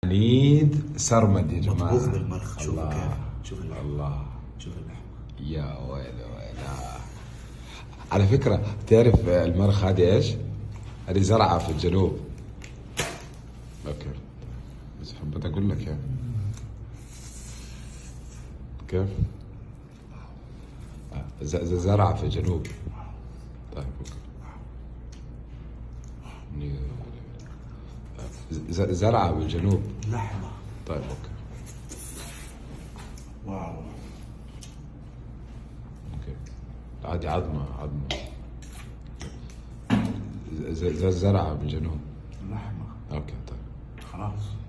عنيد سرمد يا جماعة. مطبوخ بالمرخ. شوفوا الله. كيف. شوف اللحم. الله. شوف اللحم. يا ويلي ويلا. على فكرة تعرف المرخ هذه ايش؟ هذه زرعة في الجنوب. اوكي بس حبيت اقول لك يعني كيف؟ زرعة في الجنوب. طيب اوكي. زرعة بالجنوب. لحمة. طيب اوكي. واو. اوكي عادي عظمة. زرعة بالجنوب. لحمة. اوكي طيب خلاص.